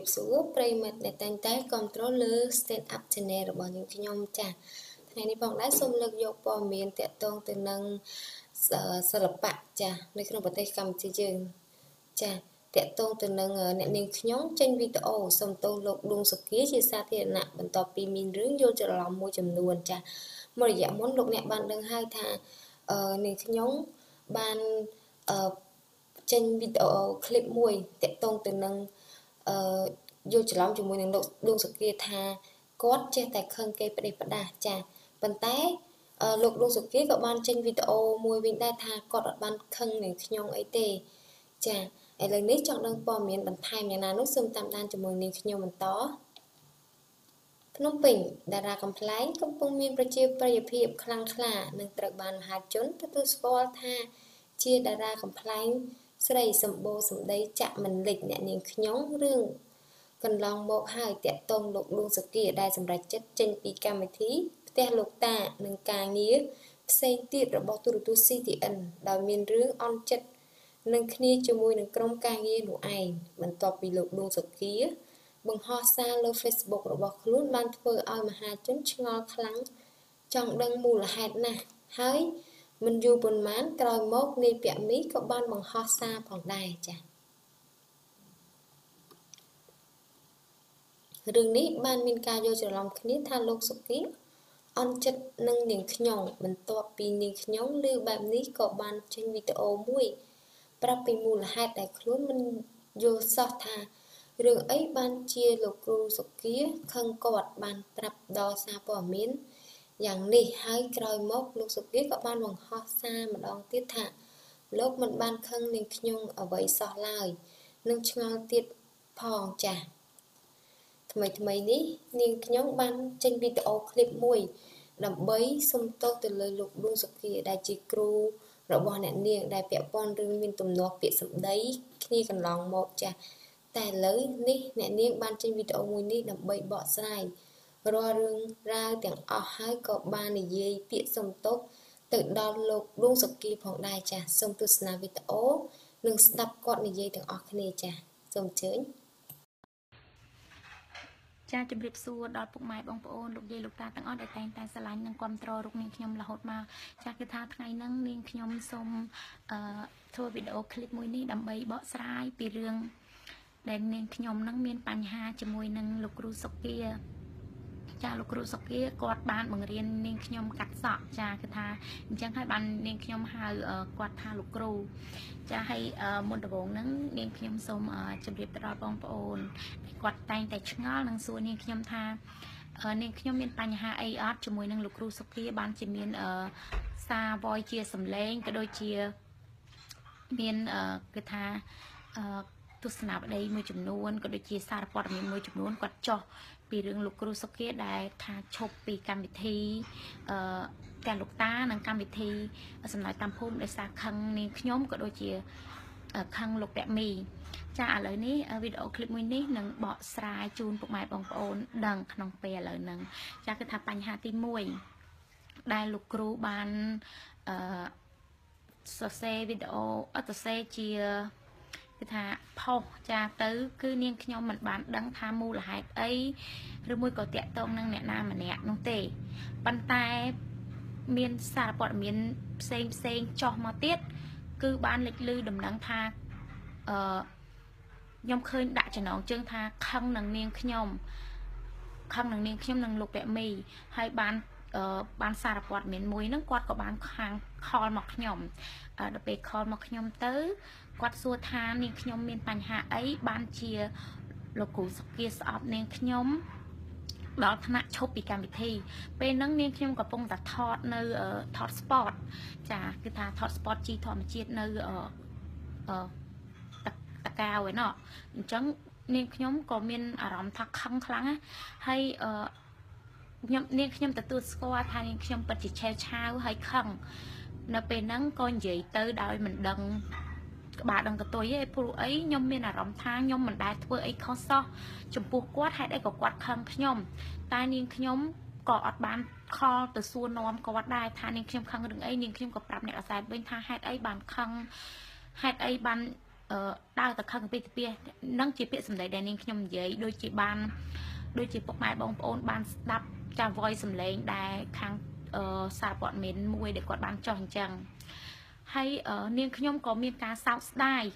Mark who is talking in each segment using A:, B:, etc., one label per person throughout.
A: số Praymat để tay tay control stand up channelរបស់យើងខ្ញុំចាថ្ងៃនេះបងដែរសូមលើកយកព័ត៌មានទាក់ទងទៅនឹងសិល្បៈចានៅក្នុងប្រទេសកម្ពុជាយើងចាទាក់ទងទៅនឹងអ្នកនាងខ្ញុំចេញវីដេអូសំទោសលោកឌួងសុគាជាសាធារណៈបន្ទាប់ពីមានរឿងយល់ច្រឡំមួយចំនួនចាមួយរយៈមុនលោកអ្នកបានដឹងហើយថានាងខ្ញុំបានចេញវីដេអូឃ្លីបមួយទាក់ទងទៅនឹងយល់ច្រឡំជាមួយនឹងលោកឌួងសុគាថាគាត់ចេះតែខឹងគេផ្ដេសផ្ដាសចាប៉ុន្តែលោកឌួងសុគាក៏បានចេញវីដេអូមួយវិញដែរថាគាត់អត់បានខឹងនឹងខ្ញុំអីទេចាឥឡូវនេះចង់ដឹងព័ត៌មានបន្ថែមយ៉ាងណានោះសូមតាមដានជាមួយនាងខ្ញុំបន្តភ្នំពេញតារាកំ pl ែងកំពុងមានប្រជាប្រិយភាពខ្លាំងក្លានិងត្រូវបានមហាជនទទួលស្គាល់ថាជាតារាកំ pl ែងស្រីសម្បូរសម្ដីចាក់មិនលិចអ្នកនាងខ្ញុំរឿងកន្លងមកហើយតាក់ទងលោកឌួងសុគាដែលសម្រេចចិត្តចេញពីកម្មវិធីផ្ទះលោកតានិងការងារផ្សេងទៀតរបស់ទូរទស្សន៍ CTN ដោយមានរឿងអន់ចិត្តនឹងគ្នាជាមួយនឹងក្រុមការងារនោះឯងបន្ទាប់ពីលោកឌួងសុគាបង្ហោះសារលើ Facebook របស់ខ្លួនបានធ្វើឲ្យមហាជនឆ្ងល់ខ្លាំងចង់ដឹងមូលហេតុណាស់ហើយមិនយូរប៉ុន្មានក្រោយមកនាយពាក់មីក៏បានបង្ហោះសារផងដែរចា៎រឿងនេះបានមានការយល់ច្រឡំគ្នាថាលោកសុគាអន់ចិត្តនឹងនាងខ្ញុំបន្ទាប់ពីនាងខ្ញុំឮបែបនេះក៏បានចេញវីដេអូមួយប្រាប់ពីមូលហេតុដែលខ្លួនមិនយល់សោះថារឿងអីបានជាលោកគ្រូសុគាខឹងគាត់បានប្រាប់ដល់សារព័ត៌មានយ៉ាងនេះហើយក្រោយមកលោកសុគាក៏បានបង្ហោះសារម្ដងទៀតថាលោកមិនបានខឹងនាងខ្ញុំអ្វីសោះឡើយនឹងឆ្ងល់ទៀតផងចាស់ថ្មីនេះនាងខ្ញុំបានចេញវីដេអូឃ្លីបមួយដើម្បីសុំទោសទៅលើលោកឌួងសុគាដែលជាគ្រូរបស់អ្នកនាងដែលពាក់ព័ន្ធរឿងមានទំនាស់ពាក្យសម្ដីគ្នាកន្លងមកចាស់តែឥឡូវនេះអ្នកនាងបានចេញវីដេអូមួយនេះដើម្បីបកស្រាយរាល់រឿងរ៉ាវទាំងអស់ហើយក៏បាននិយាយពាក្យសុំទោសទៅដល់លោកឌួងសុគាផងដែរចាស់សូមទស្សនាវីដេអូនិងស្ដាប់គាត់និយាយទាំងអស់គ្នាចាស់សូមអញ្ជើញ
B: ចាជម្រាបសួរដល់ពុកម៉ែបងប្អូនលោកយាយលោកតាទាំងអស់ដែលតែងតែស្រឡាញ់និងគាំទ្ររូបនាងខ្ញុំរហូតមកចាគឺថាថ្ងៃហ្នឹងនាងខ្ញុំសូមធ្វើវីដេអូឃ្លីបមួយនេះដើម្បីបកស្រាយពីរឿងដែលនាងខ្ញុំហ្នឹងមានបញ្ហាជាមួយនឹងលោកគ្រូសុគាចាលោកគ្រូសុគាគាត់បានបង្រៀននាងខ្ញុំកាត់សក់ចាគឺថាអញ្ចឹងហើយបាននាងខ្ញុំហៅគាត់ថាលោកគ្រូចាហើយមុនដំបូងហ្នឹងនាងខ្ញុំសូមជម្រាបទៅដល់បងប្អូនគាត់តែងតែឆ្ងល់នឹងសួរនាងខ្ញុំថានាងខ្ញុំមានបញ្ហាអីអត់ជាមួយនឹងលោកគ្រូសុគាបានជាមានសារ voice ជាសំឡេងក៏ដូចជាមានគឺថាទស្សនាវដ្តីមួយចំនួនក៏ដូចជាសារព័ត៌មានមួយចំនួនគាត់ចោះពីរឿងលោកគ្រូសុគាដែលថាឈប់ពីកម្មវិធីទាំងលោកតានិងកម្មវិធីសំណើតាមភូមិដោយសារខឹងនាងខ្ញុំក៏ដូចជាខឹងលោកពាក់មីចាឥឡូវនេះវីដេអូឃ្លីបមួយនេះនឹងបកស្រាយជូនពុកម៉ែបងប្អូនដឹងក្នុងពេលឥឡូវហ្នឹងចាគឺថាបញ្ហាទី1ដែលលោកគ្រូបានសរសេរវីដេអូអត់សរសេរជាគឺថាផុសចាទៅគឺនាងខ្ញុំមិនបានដឹងថាមូលហេតុអីឬមួយក៏តាក់ទងនឹងអ្នកណាម្នាក់នោះទេប៉ុន្តែមានសារព័ត៌មានផ្សេងចោះមកទៀតគឺបានលេចលឺដំណឹងថាខ្ញុំឃើញដាក់ចំណងជើងថាខឹងនឹងនាងខ្ញុំនឹងលោកពាក់មីហើយបានសារព័ត៌មានមួយហ្នឹងគាត់ក៏បានខាងខលមកខ្ញុំដល់ពេលខលមកខ្ញុំទៅគាត់សួរថានាងខ្ញុំមានបញ្ហាអីបានជាលោកគ្រូសុគាស្អប់នាងខ្ញុំដល់ថ្នាក់ឈប់ពីកម្មវិធីពេលហ្នឹងនាងខ្ញុំកំពុងតែថតនៅថត sport ចាគឺថាថត sport ជីធម្មជាតិនៅតកៅឯណោះអញ្ចឹងនាងខ្ញុំក៏មានអារម្មណ៍ថាខឹងខ្លាំងណាហើយនាងខ្ញុំទទួលស្គាល់ថានាងខ្ញុំពិតជាឆេវឆាវហើយខឹងនៅពេលហ្នឹងក៏និយាយទៅដោយមិនដឹងក្បាលដឹងកតុយទេព្រោះអីខ្ញុំមានអារម្មណ៍ថាខ្ញុំមិនដែលធ្វើអីខុសសោះចំពោះគាត់ហេតុអីក៏គាត់ខឹងខ្ញុំតែនាងខ្ញុំក៏អត់បានខលទៅសួរនាំគាត់ដែរថានាងខ្ញុំខឹងរឿងអីនាងខ្ញុំក៏ប្រាប់អ្នកអាសែតវិញថាហេតុអីបានខឹងហេតុអីបាន đau ta khăn bị bia nâng chỉ biết sầm đầy đèn nên nhom giấy đôi chỉ ban đôi chỉ bọc mai bong ôn ban đập trà voi sầm lên đài khang xà bọn miền mùi để quạt ban tròn chẳng hay nên nhom có miền cá sao đai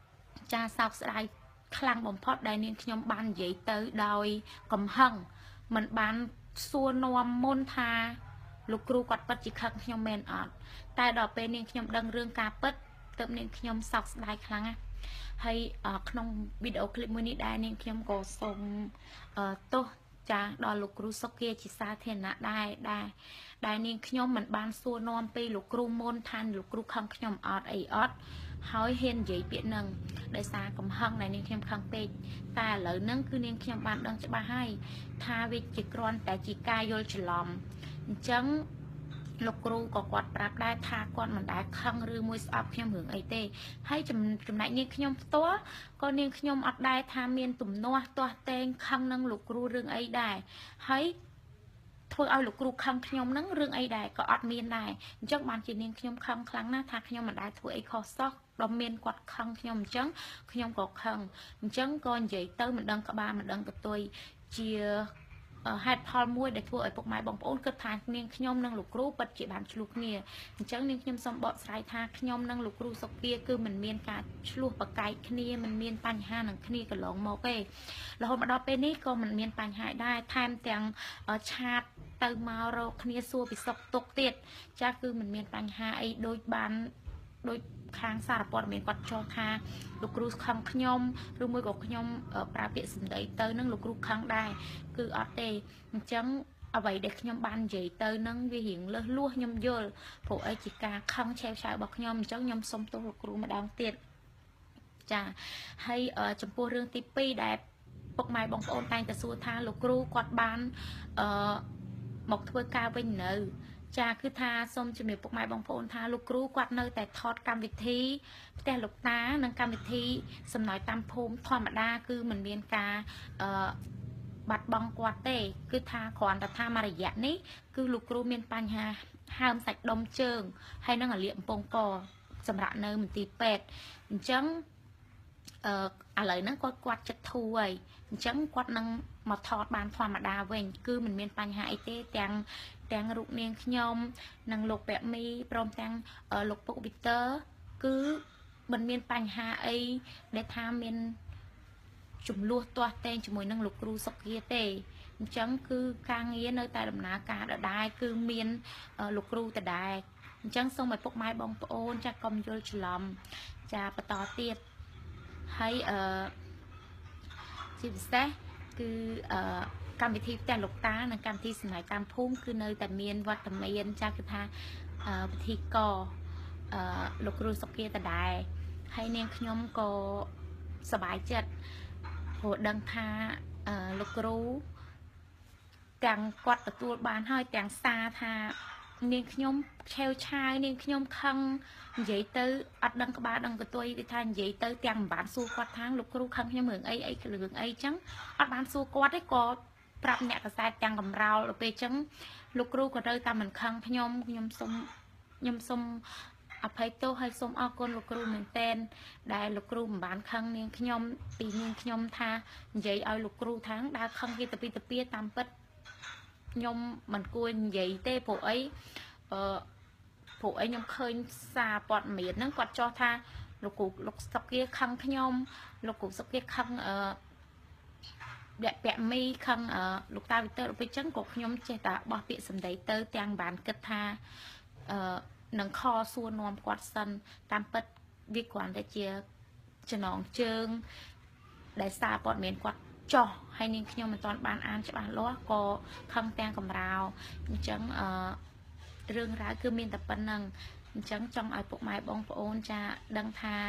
B: cha sao đai khang bom phốt đài nên nhom ban giấy tới đòi cầm hăng mình ban xua nôm môn tha lục cรูquạt bắt chỉ khăn nhom men ọtแต่ดอกเป็นเนี่ยขยมดังเรื่องการเปิดเติมเนี่ยขยมสอกได้ครั้งให้ขนมวิดีโอคลิปมือนี้ได้เนี่ยขยมก็ส่งโต๊ะจะดอลูกครูสกเกียจิซาเทนะได้เนี่ยขยมเหมือนบานซัวนอนไปลูกครูมนทันลูกครูคังขยมออดไอออดเฮาเห็นใหญ่เปียหนึ่งได้ซากำหังในเนี่ยขยมคังเป็ดแต่เหล่านั้นคือเนี่ยขยมบานดังจะมาให้ทาวิจิกรอนแต่จิกายโยฉลอมจังลูกครูก็กวาดปรับได้ทากวาดมันได้คังหรือมวยอับขยมหึงไอเต้ให้จำไหนเนี่ยขยมตัวก็เนี่ยขยมอัดได้ทาเมียนตุ่มนัวตัวเตงคังนั่งลูกครูเรื่องไอได้ให้thôiเอาลูกครูคังขยมนั่งเรื่องไอได้ก็อัดเมียนได้จังมันจีเนี่ยขยมคังครั้งหน้าทาขยมมันได้thôiไอคอซอกดอมเมียนกวาดคังขยมจังขยมก็คังจังก่อนใหญ่เต้มันดังกระบามันดังกระตุยเจียให้พอมวยได้ทั่วไอ้พวกไม้บองโอนก็ทานเนียงขยมนั่งลูกครูปัจจุบันชลุกเนี่ยจังเนียงขยมสมบัติสายทาขยมนั่งลูกครูสกเปียคือมันเมียนการชลุกปากไก่ขณีมันเมียนปัญหาหนังขณีกับหลงโมเป้แล้วมาดอเป็นนี่ก็มันเมียนปัญหาได้แทมแต่งชาติเติมมาเราขณีซัวไปสกตกเตียดจ้าคือมันเมียนปัญหาไอ้โดยบานโดยค้างสารปอดเมียนกัดจอทาลูกครูคังขยมหรือมวยกับขยมปลาเปียสินได้เตอนั่งลูกครูคังได้คืออัดเตจังเอาไว้เด็กยมบานใหญ่เตยนั่งวิหิงเลือดลุ่ยมโยลผู้ไอจิกาคังแชร์ชายบอกยมจังยมสมตัวลูกครูมาดองเตียดจ้าให้จำพวกเรื่องติปีได้ปกไม้บองโอนแต่งแต่สู้ทาลูกครูกอดบานหมกทั่วกาวเป็นเนื้อจ้าคือทาส้มจะมีปกไม้บองโอนทาลูกครูกอดเนื้อแต่ทอดกรรมวิธีแต่ลูกตาหนังกรรมวิธีสำนักตามภูมิธรรมดาคือเหมือนเบียนกาบัดบองกวาเต้คือทาขอนแต่ทามารยะนี้คือลูกครูเมียนปัญหาห้ามใส่ดมเชิงให้นั่งเหลี่ยมปงปอสำหรับเนยมันตีเป็ดจังอะไรนั่งกวาดจะถวยจังกวาดนั่งมาทอดบานธรรมดาเว้นคือมันเมียนปัญหาไอเต้แตงลูกเนียงขยมนั่งลูกแบบมีพร้อมแตงลูกปกวิเตอร์คือมันเมียนปัญหาไอได้ทาเมียนจุ่มลวดตัวเต้งจมูกนั่งลูกครูสกเกียเต้จังคือการเงี้ยในแต่ดำนาการได้คือเมียนลูกครูแต่ได้จังส่งไปพวกไม้บองโอนจากกรมโยฉลอมจะประต่อเตียดให้สิบเซคือการวิธีแต่ลูกตาในการที่สมัยตามพุ่มคือในแต่เมียนวัดแต่เมียนจากคือทาวิธีก่อลูกครูสกเกียแต่ได้ให้เนียงขยมก็สบายจัดโหดังทาลูกรู้แต่งกอดตัวบานให้แต่งซาทาเนียงขยมเชลชายเนียงขยมคังใหญ่เตออัดดังกบาดังกตัววิธานใหญ่เตอแต่งบานสู้กอดทางลูกรู้คังขยมเหมือนไอ้เหลืองไอ้จังอัดบานสู้กอดได้กอดปรับเนี่ยกระสายแต่งกับเราไปจังลูกรู้ก็ได้ตามเหมือนคังขยมสมอภัยโตให้สมเอาคนลูกครูเหมือนเต้นได้ลูกครูบ้านคังเนี่ยขยมปีนี้ขยมทาใหญ่เอาลูกครูทั้งได้คังที่ตะปีตามปัดยมมันกวนใหญ่เต้ผู้ไอ้ยมเคยซาปอดเมียนนั่งกอดจอทาลูกสักเกียคังขยมลูกสักเกียคังแดดแปะมีคังลูกตาวิเตอร์ไปจังกขยมเจตาบอเปียสมเด็จเตอร์แตงบานกึศทาหนังคอส่วนนวมกวาดสันตามปัดวิกวันได้เจียจะนองเจิงได้ซาปอดเมียนกวาดจ่อให้นิ่งขยมมันตอนบานอ่านจะบานล้อก็คังแตงกับเราจังเรื่องร้ายคือมีแต่ปนังจังจังไอ้พวกไม้บองโอนจะดังทา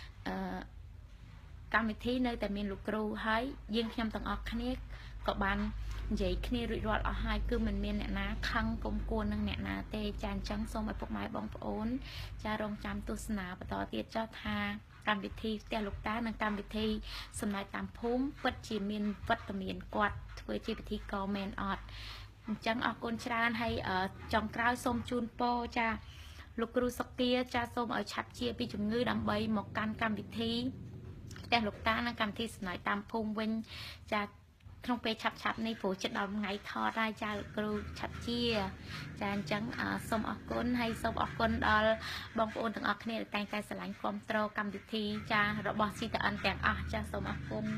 B: การวิธีในแต่มีลูกครูให้ยิงขยมต่างออกคณิตกับบานใหญ่ขณีรุ่ยรอดเอาให้คือมันเมียนเนี่ยนะคังกลมกวนนั่งเนี่ยนะเตจานจังส่งไปพวกไม้บองโอนจะรองจำตุสนาปต่อเตียเจ้าทาการวิธีแต่ลูกตาในการวิธีสมัยตามพุ่มวัดจีมีนวัดตะเมียนกวาดเพื่อจีวิธีกอแมนออดจังออกกลชราให้จองกล้าวส้มจูนโปจะលោកគ្រូសុគាចាសូមឲ្យឆាប់ជាពីជំងឺដើម្បីមកកាន់កម្មវិធីផ្ទះលោកតានិងកម្មវិធីសំណើតាមភូមិវិញចាក្នុងពេលឆាប់នេះព្រោះចិត្តដល់ថ្ងៃថតហើយចាលោកគ្រូឆាប់ជាចាអញ្ចឹងសូមអរគុណហើយសូមអរគុណដល់បងប្អូនទាំងអស់គ្នាដែលតែងតែស្រឡាញ់គ្រប់គ្រងកម្មវិធីចារបស់ CTN ទាំងអស់ចាសូមអរគុណ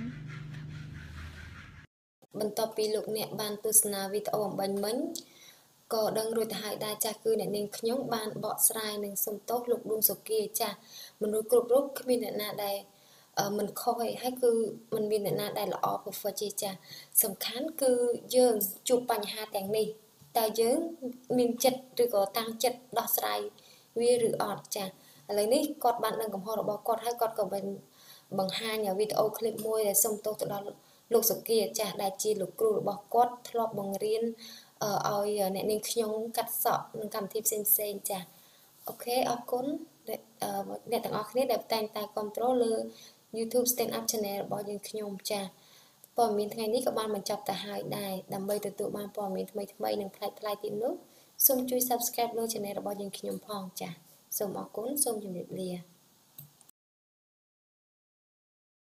A: បន្ទាប់ពីលោកអ្នកបានទស្សនាវីដេអូអំបញ្ញមិញក៏ដឹងរួចទៅហើយដែរចាស់គឺអ្នកនាងខ្ញុំបានបកស្រាយនិងសុំទោសលោកឌុំសុគាចាស់មនុស្សគ្រប់រូបគ្មានអ្នកណាដែលមិនខុសហើយគឺមិនមានអ្នកណាដែលល្អ perfect ទេចាស់សំខាន់គឺយើងជួបបញ្ហាទាំងនេះតើយើងមានចិត្តឬក៏តាំងចិត្តដោះស្រាយវាឬអត់ចាស់ឥឡូវនេះគាត់បានដឹងកំហុសរបស់គាត់ហើយគាត់ក៏បានបង្ហាញវីដេអូឃ្លីបមួយដែលសុំទោសទៅដល់លោកសុគាចាស់ដែលជាលោកគ្រូរបស់គាត់ធ្លាប់បង្រៀនឲ្យអ្នកនាងខ្ញុំកាត់សក់នឹងកម្មវិធីផ្សេងចាស់អូខេអរគុណអ្នកទាំងអស់គ្នាដែលតែងតែគ្រប់គ្រងលើ YouTube Stand Up Channel របស់យើងខ្ញុំចាស់ព័ត៌មានថ្ងៃនេះក៏បានបញ្ចប់ទៅហើយដែរដើម្បីទទួលបានព័ត៌មានថ្មីនិងប្លែកៗទៀតនោះសូមជួយ Subscribe លើ Channel របស់យើងខ្ញុំផងចាស់សូមអរគុណសូមជម្រាបលា